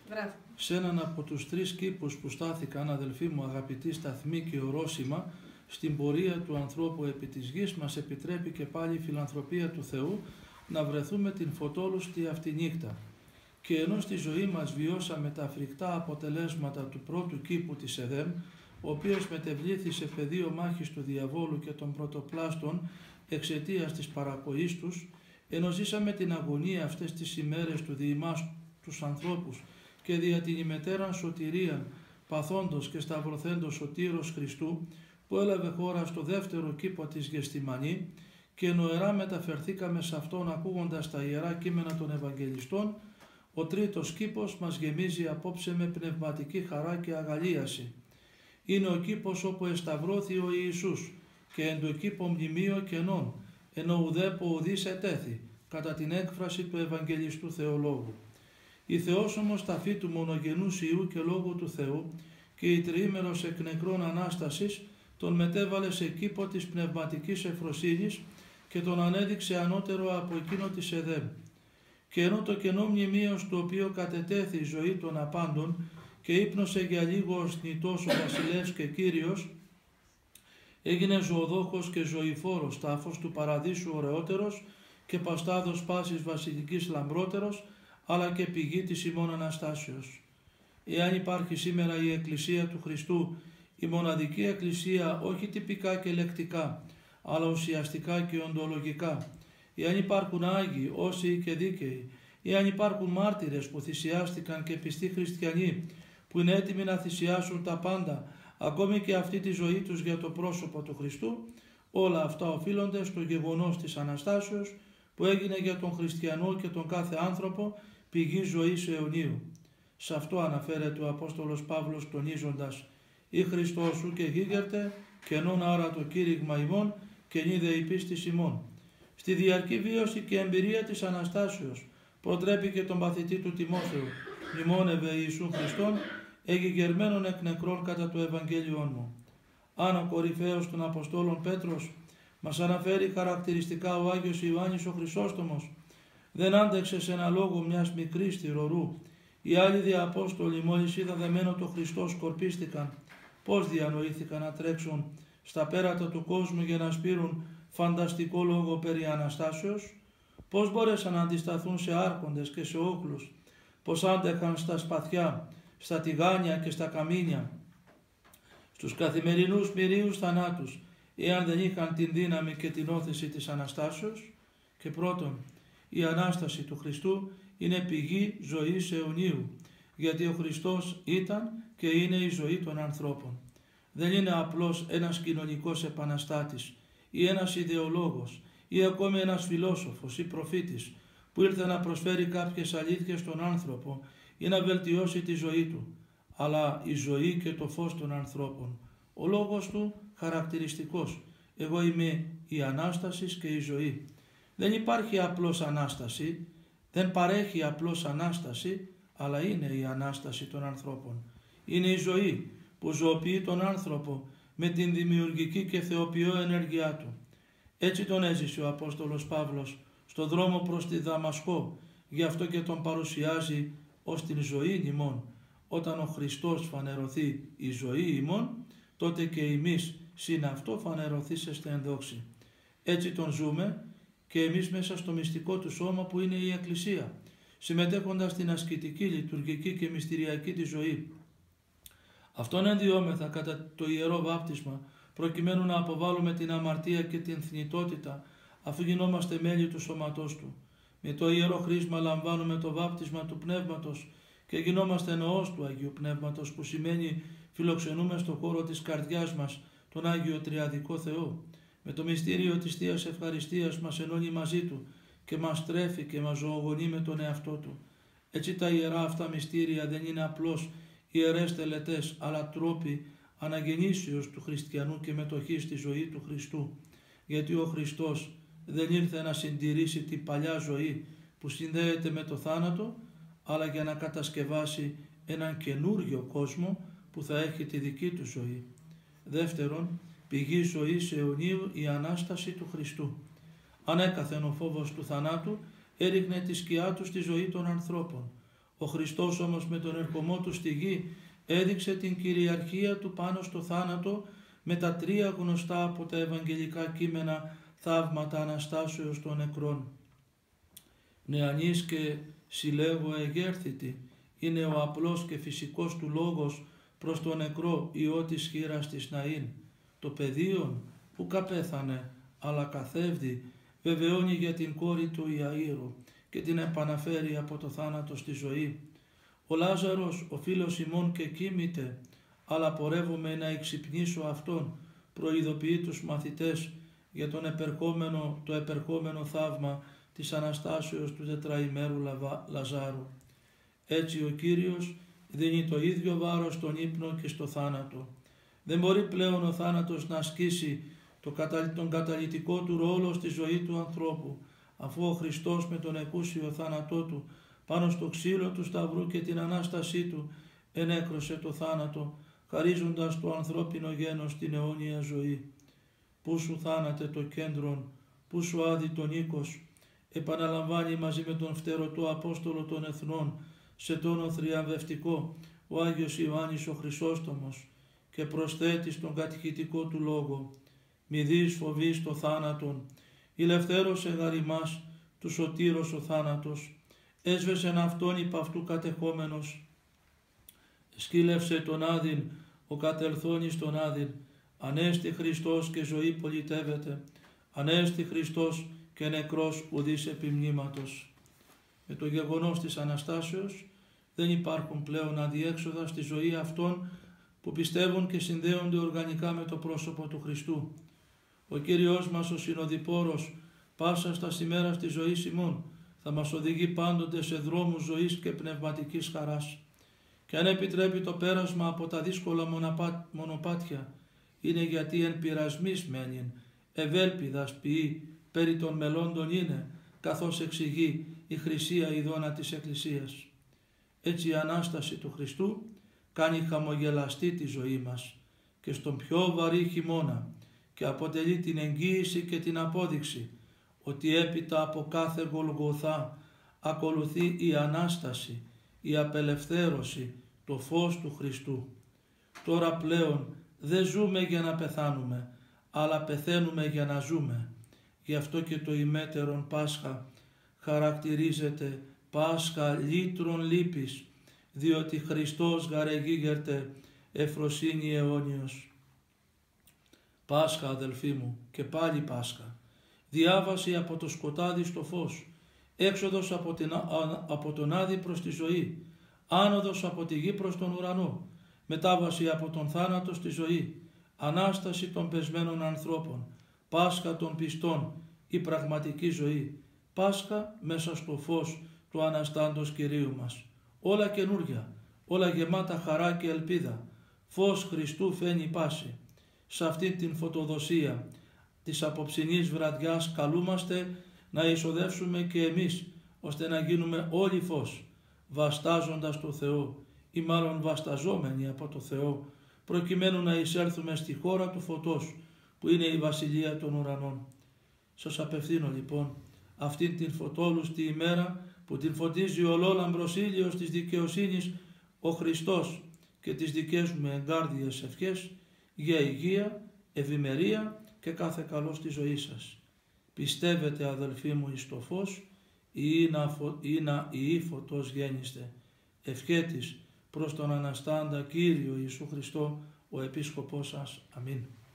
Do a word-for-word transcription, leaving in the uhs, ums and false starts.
Μπράβο. Σε έναν από τους τρεις κήπους που στάθηκαν, αδελφοί μου αγαπητοί, σταθμοί και ορόσημα στην πορεία του ανθρώπου επί της γης, μας επιτρέπει και πάλι η φιλανθρωπία του Θεού να βρεθούμε την φωτόλουστη αυτή νύχτα. Και ενώ στη ζωή μας βιώσαμε τα φρικτά αποτελέσματα του πρώτου κήπου της Εδέμ, ο οποίος μετεβλήθη σε πεδίο μάχης του διαβόλου και των πρωτοπλάστων εξαιτίας της παρακοής τους, ενώ ζήσαμε την αγωνία αυτές τις ημέρες του διημάς τους ανθρώπους και δια την ημετέραν σωτηρίαν παθόντος και σταυρωθέντος ο τύρος Χριστού, που έλαβε χώρα στο δεύτερο κήπο της Γεστημανή, και νοερά μεταφερθήκαμε σε αυτόν ακούγοντας τα ιερά κείμενα των Ευαγγελιστών, ο τρίτος κήπος μας γεμίζει απόψε με πνευματική χαρά και αγαλίαση. Είναι ο κήπος όπου εσταυρώθη ο Ιησούς και εν το κήπο μνημείο κενών, ενώ ουδέπο ουδής ετέθη, κατά την έκφραση του Ευαγγελιστού Θεολόγου. Η Θεός όμως ταφή του μονογενούς Υιού και Λόγου του Θεού και η τριήμερος εκ νεκρών Ανάστασης τον μετέβαλε σε κήπο της πνευματικής ευφροσύνης και τον ανέδειξε ανώτερο από εκείνο της Εδέμ. Και ενώ το κενό μνημείο στο οποίο κατετέθη η ζωή των απάντων και ύπνωσε για λίγο ως νητός ο βασιλεύς και Κύριος, έγινε ζωοδόχος και ζωηφόρος, τάφος του παραδείσου ωραιότερος και παστάδος πάσης βασιλικής λαμπρότερος, αλλά και πηγή της ημών Αναστάσεως. Εάν υπάρχει σήμερα η Εκκλησία του Χριστού, η μοναδική Εκκλησία όχι τυπικά και λεκτικά, αλλά ουσιαστικά και οντολογικά, εάν υπάρχουν Άγιοι, όσοι και δίκαιοι, εάν υπάρχουν μάρτυρες που θυσιάστηκαν και πιστοί χριστιανοί, που είναι έτοιμοι να θυσιάσουν τα πάντα, ακόμη και αυτή τη ζωή τους για το πρόσωπο του Χριστού, όλα αυτά οφείλονται στο γεγονός της Αναστάσεως, που έγινε για τον χριστιανό και τον κάθε άνθρωπο πηγή ζωής αιωνίου. Σε αυτό αναφέρεται ο Απόστολος Παύλος τονίζοντας «Ή Χριστός σου και γίγερτε, κενόν άρα το κήρυγμα ημών, και νίδε η πίστης ημών». Στη διαρκή βίωση και εμπειρία της Αναστάσεως προτρέπει και τον παθητή του Τιμόθεου «Μνημόνευε Ιησού Χριστόν, εγηγερμένον εκ νεκρών κατά το Ευαγγέλιόν μου». Αν ο κορυφαίος των Αποστόλων Πέτρος μας αναφέρει χαρακτηριστικά ο Άγιος Ιωάννης ο Χρυσόστομος, δεν άντεξε σε ένα λόγο μιας μικρής θυρωρού. Οι άλλοι διαπόστολοι μόλις είδα δεμένο το Χριστό σκορπίστηκαν. Πώς διανοήθηκαν να τρέξουν στα πέρατα του κόσμου για να σπείρουν φανταστικό λόγο περί Αναστάσεως? Πώς μπόρεσαν να αντισταθούν σε άρχοντες και σε όχλους? Πώς άντεχαν στα σπαθιά, στα τηγάνια και στα καμίνια, στους καθημερινούς μυρίους θανάτους, εάν δεν είχαν την δύναμη και την όθηση της Αναστάσεως? Και πρώτον, η Ανάσταση του Χριστού είναι πηγή ζωής αιωνίου, γιατί ο Χριστός ήταν και είναι η ζωή των ανθρώπων. Δεν είναι απλώς ένας κοινωνικός επαναστάτης ή ένας ιδεολόγος ή ακόμη ένας φιλόσοφος ή προφήτης που ήρθε να προσφέρει κάποιες αλήθειες στον άνθρωπο ή να βελτιώσει τη ζωή του, αλλά η ζωή και το φως των ανθρώπων. Ο λόγος του χαρακτηριστικός: «Εγώ είμαι η Ανάσταση και η ζωή». Δεν υπάρχει απλώς Ανάσταση, δεν παρέχει απλώς Ανάσταση, αλλά είναι η Ανάσταση των ανθρώπων. Είναι η ζωή που ζωοποιεί τον άνθρωπο με την δημιουργική και θεοποιώ ενέργειά του. Έτσι τον έζησε ο Απόστολος Παύλος στο δρόμο προς τη Δαμασκό, γι' αυτό και τον παρουσιάζει ως την ζωή ημών. Όταν ο Χριστός φανερωθεί η ζωή ημών, τότε και εμείς συν αυτό φανερωθήσεστε εν δόξη. Έτσι τον ζούμε και εμείς μέσα στο μυστικό του σώμα που είναι η Εκκλησία, συμμετέχοντας στην ασκητική, λειτουργική και μυστηριακή τη ζωή. Αυτόν ενδιόμεθα κατά το Ιερό Βάπτισμα, προκειμένου να αποβάλουμε την αμαρτία και την θνητότητα, αφού γινόμαστε μέλη του σώματός Του. Με το Ιερό Χρίσμα λαμβάνουμε το βάπτισμα του Πνεύματος και γινόμαστε ναός του Αγίου Πνεύματος, που σημαίνει φιλοξενούμε στο χώρο της καρδιάς μας τον Άγιο Τριαδικό Θεό. Με το μυστήριο της Θείας Ευχαριστίας μας ενώνει μαζί Του και μας τρέφει και μας ζωογονεί με τον εαυτό Του. Έτσι τα ιερά αυτά μυστήρια δεν είναι απλώς ιερές τελετές, αλλά τρόποι αναγεννήσεως του χριστιανού και μετοχής στη ζωή του Χριστού. Γιατί ο Χριστός δεν ήρθε να συντηρήσει την παλιά ζωή που συνδέεται με το θάνατο, αλλά για να κατασκευάσει έναν καινούριο κόσμο που θα έχει τη δική του ζωή. Δεύτερον, πηγή ζωής αιωνίου η Ανάσταση του Χριστού. Ανέκαθεν ο φόβος του θανάτου έριχνε τη σκιά του στη ζωή των ανθρώπων. Ο Χριστός όμως με τον ερχομό του στη γη έδειξε την κυριαρχία του πάνω στο θάνατο με τα τρία γνωστά από τα ευαγγελικά κείμενα θαύματα Αναστάσεως των νεκρών. Νεανής και συλλέγω εγέρθητη είναι ο απλός και φυσικός του λόγος προς το νεκρό ιό της χείρας της Ναΐν. Το παιδίον που καπέθανε αλλά καθεύδει βεβαιώνει για την κόρη του Ιαΐρου και την επαναφέρει από το θάνατο στη ζωή. Ο Λάζαρος, ο φίλος ημών και κοίμηται, αλλά πορεύομαι να εξυπνήσω αυτόν, προειδοποιεί τους μαθητές για τον επερχόμενο, το επερχόμενο θαύμα της Αναστάσεως του τετραημέρου Λαζάρου. Έτσι ο Κύριος δίνει το ίδιο βάρος στον ύπνο και στο θάνατο. Δεν μπορεί πλέον ο θάνατος να ασκήσει τον καταλυτικό του ρόλο στη ζωή του ανθρώπου, αφού ο Χριστός με τον εκούσιο θάνατό του πάνω στο ξύλο του Σταυρού και την Ανάστασή του ενέκρωσε το θάνατο, χαρίζοντας το ανθρώπινο γένος την αιώνια ζωή. Πού σου θάνατε το κέντρον, πού σου άδει τον οίκος, επαναλαμβάνει μαζί με τον φτερωτό Απόστολο των Εθνών σε τόνο θριαμβευτικό ο Άγιος Ιωάννης ο Χρυσόστομος και προσθέτει στον κατηχητικό του λόγο «Μη δεις φοβείς το θάνατον, ηλευθέρωσε γαριμάς του σωτήρος ο θάνατος, έσβεσεν αυτόν υπ' αυτού κατεχόμενος, σκύλευσε τον άδειν ο κατελθόν εις τον άδειν, ανέστη Χριστός και ζωή πολιτεύεται, ανέστη Χριστός και νεκρός ουδής επιμνήματος». Με το γεγονός της Αναστάσεως δεν υπάρχουν πλέον αδιέξοδα στη ζωή αυτών που πιστεύουν και συνδέονται οργανικά με το πρόσωπο του Χριστού. Ο Κύριος μας ο συνοδοιπόρος πάσα στα σημέρα της ζωής ημών θα μας οδηγεί πάντοτε σε δρόμους ζωής και πνευματικής χαράς. Και αν επιτρέπει το πέρασμα από τα δύσκολα μονοπάτια, είναι γιατί εν πειρασμής μένειν, ευέλπιδας ποιεί, περί των μελώντων είναι, καθώς εξηγεί η χρυσία ειδώνα της Εκκλησίας. Έτσι η Ανάσταση του Χριστού κάνει χαμογελαστή τη ζωή μας και στον πιο βαρύ χειμώνα και αποτελεί την εγγύηση και την απόδειξη ότι έπειτα από κάθε Γολγοθά ακολουθεί η Ανάσταση, η απελευθέρωση, το φως του Χριστού. Τώρα πλέον δεν ζούμε για να πεθάνουμε, αλλά πεθαίνουμε για να ζούμε. Γι' αυτό και το ημέτερον Πάσχα χαρακτηρίζεται Πάσχα λύτρων λύπης, διότι Χριστός γαρεγίγερτε εφροσύνη αιώνιος. Πάσχα αδελφοί μου και πάλι Πάσχα, διάβαση από το σκοτάδι στο φως, έξοδος από, την, από τον άδη προς τη ζωή, άνοδος από τη γη προς τον ουρανό, μετάβαση από τον θάνατο στη ζωή, Ανάσταση των πεσμένων ανθρώπων, Πάσχα των πιστών, η πραγματική ζωή, Πάσχα μέσα στο φως του Αναστάντος Κυρίου μας. Όλα καινούρια, όλα γεμάτα χαρά και ελπίδα, φως Χριστού φαίνει πάση. Σε αυτήν την φωτοδοσία της απόψινής βραδιάς καλούμαστε να εισοδεύσουμε και εμείς, ώστε να γίνουμε όλοι φως, βαστάζοντας το Θεό ή μάλλον βασταζόμενοι από το Θεό, προκειμένου να εισέλθουμε στη χώρα του φωτός, που είναι η Βασιλεία των Ουρανών. Σας απευθύνω λοιπόν αυτήν την φωτόλουστη ημέρα που την φωτίζει ο ολόλαμπρος ήλιος της δικαιοσύνης ο Χριστός και τις δικές μου εγκάρδιες ευχές για υγεία, ευημερία και κάθε καλό στη ζωή σας. Πιστεύετε αδελφοί μου εις το φως ή να, φω... ή να ή φωτός γέννηστε. Ευχέτης προς τον Αναστάντα Κύριο Ιησού Χριστό ο Επίσκοπός σας. Αμήν.